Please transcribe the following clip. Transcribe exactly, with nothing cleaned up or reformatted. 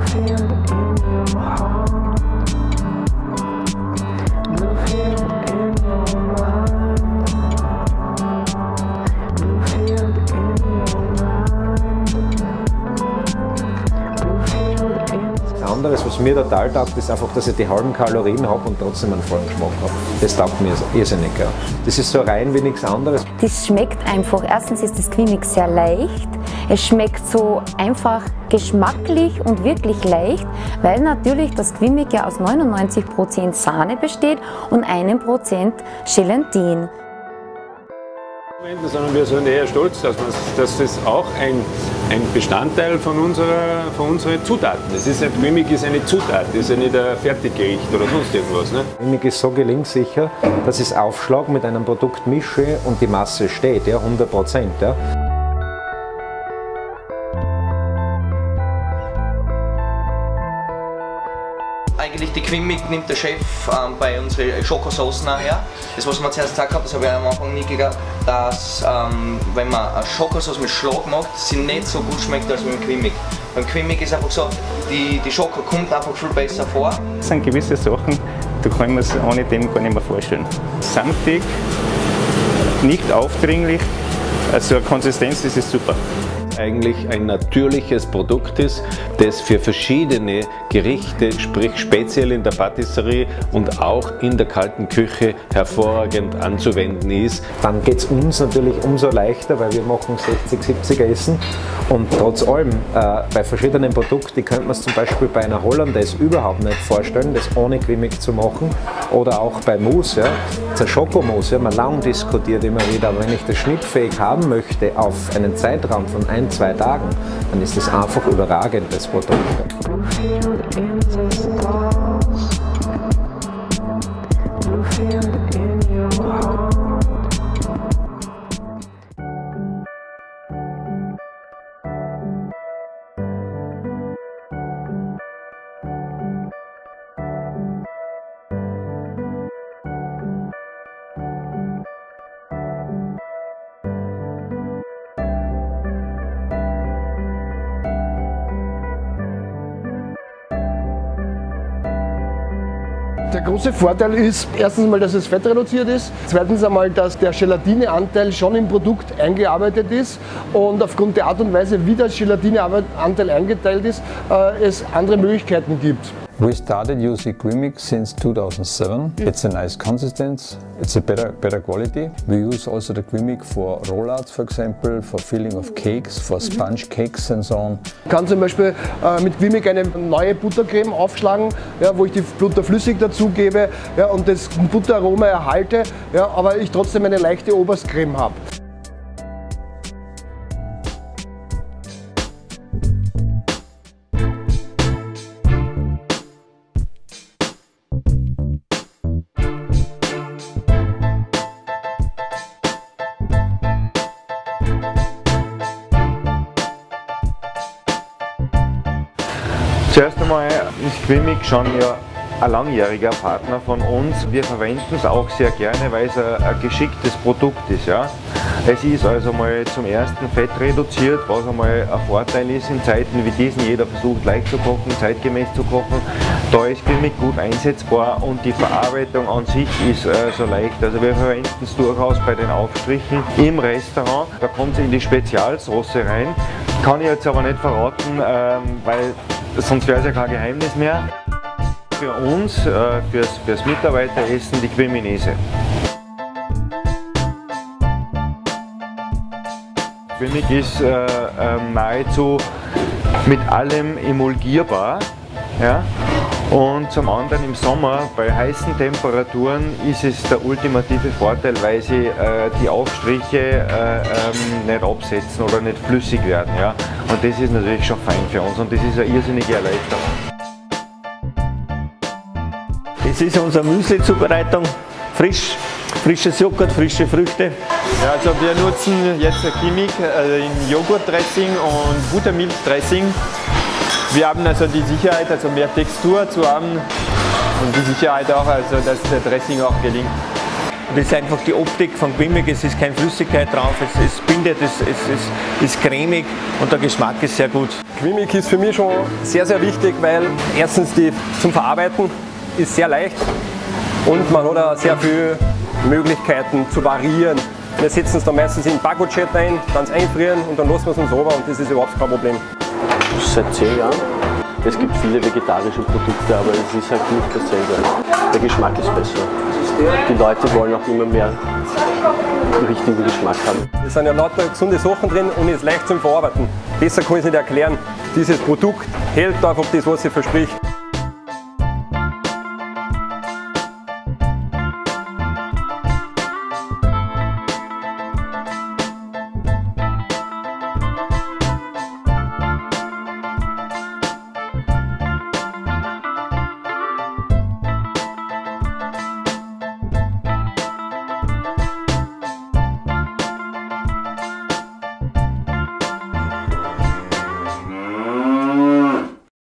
Anderes, was mir total taugt, ist einfach, dass ich die halben Kalorien habe und trotzdem einen vollen Geschmack habe. Das taugt mir irrsinnig. Ja. Das ist so rein wie nichts anderes. Das schmeckt einfach, erstens ist das Quimix sehr leicht, es schmeckt so einfach geschmacklich und wirklich leicht, weil natürlich das Quimix ja aus neunundneunzig Prozent Sahne besteht und einem Prozent Gelatin. Sondern wir sind eher stolz, dass, dass das auch ein, ein Bestandteil von unserer, von unseren Zutaten ist. Es ist nicht, Quimix ist eine Zutat, das ist ja nicht ein Fertiggericht oder sonst irgendwas. Ne? Quimix ist so gelingsicher, dass ich es aufschlage, mit einem Produkt mische und die Masse steht, ja, hundert Prozent. Ja. Eigentlich die Quimix nimmt der Chef ähm, bei unseren Schokosoßen her. Das, was man zuerst gesagt hat, das habe ich am Anfang nie geglaubt, dass ähm, wenn man eine Schokosauce mit Schlag macht, sie nicht so gut schmeckt als mit dem Quimix. Beim Quimix ist einfach so, die, die Schoko kommt einfach viel besser vor. Das sind gewisse Sachen, da kann ich mir es ohne dem gar nicht mehr vorstellen. Samtig, nicht aufdringlich, also eine Konsistenz, das ist super. Eigentlich ein natürliches Produkt ist, das für verschiedene Gerichte, sprich speziell in der Patisserie und auch in der kalten Küche hervorragend anzuwenden ist. Dann geht es uns natürlich umso leichter, weil wir machen sechzig, siebziger Essen und trotz allem äh, bei verschiedenen Produkten, die könnte man es zum Beispiel bei einer Hollandaise überhaupt nicht vorstellen, das ohne Quimix zu machen, oder auch bei Mousse, ja, der Schokomousse, ja, man lang diskutiert immer wieder, aber wenn ich das schnittfähig haben möchte auf einen Zeitraum von ein, zwei Tagen, dann ist das einfach überragend, das Produkt. Der große Vorteil ist erstens mal, dass es fettreduziert ist, zweitens einmal, dass der Gelatineanteil schon im Produkt eingearbeitet ist und aufgrund der Art und Weise, wie der Gelatineanteil eingeteilt ist, äh, es andere Möglichkeiten gibt. We started using Quimix since two thousand seven. It's a nice consistency, it's a better, better quality. We use also the Quimix for rollouts, for example, for filling of cakes, for sponge cakes and so on. Ich kann zum Beispiel äh, mit Quimix eine neue Buttercreme aufschlagen, ja, wo ich die Butter flüssig dazugebe, ja, und das Butteraroma erhalte, ja, aber ich trotzdem eine leichte Oberstcreme habe. Zuerst einmal ist Quimix schon ja ein langjähriger Partner von uns. Wir verwenden es auch sehr gerne, weil es ein, ein geschicktes Produkt ist. Ja. Es ist also mal zum ersten fett reduziert, was einmal ein Vorteil ist in Zeiten wie diesen. Jeder versucht leicht zu kochen, zeitgemäß zu kochen. Da ist Quimix gut einsetzbar und die Verarbeitung an sich ist äh, so leicht. Also wir verwenden es durchaus bei den Aufstrichen im Restaurant. Da kommt es in die Spezialsoße rein. Kann ich jetzt aber nicht verraten, ähm, weil sonst wäre es ja kein Geheimnis mehr. Für uns, äh, fürs, fürs Mitarbeiteressen, die Quiminese. Quimix ist äh, äh, nahezu mit allem emulgierbar. Ja? Und zum anderen im Sommer bei heißen Temperaturen ist es der ultimative Vorteil, weil sie äh, die Aufstriche äh, ähm, nicht absetzen oder nicht flüssig werden. Ja? Und das ist natürlich schon fein für uns und das ist eine irrsinnige Erleichterung. Das ist unsere Müsli-Zubereitung. Frisch, frisches Joghurt, frische Früchte. Ja, also wir nutzen jetzt Quimix äh, in Joghurtdressing und Buttermilchdressing. Wir haben also die Sicherheit, also mehr Textur zu haben und die Sicherheit auch, also dass der Dressing auch gelingt. Das ist einfach die Optik von Quimic, es ist keine Flüssigkeit drauf, es, es bindet, es, es, es ist cremig und der Geschmack ist sehr gut. Quimic ist für mich schon sehr, sehr wichtig, weil erstens die zum Verarbeiten ist sehr leicht und man hat auch sehr viele Möglichkeiten zu variieren. Wir setzen es dann meistens in Backgut-Jet ein, dann einfrieren und dann lassen wir es uns runter und das ist überhaupt kein Problem. Seit zehn Jahren. Es gibt viele vegetarische Produkte, aber es ist halt nicht dasselbe. Der Geschmack ist besser. Die Leute wollen auch immer mehr den richtigen Geschmack haben. Es sind ja lauter gesunde Sachen drin und ist leicht zum Verarbeiten. Besser kann ich es nicht erklären. Dieses Produkt hält einfach das, was es verspricht.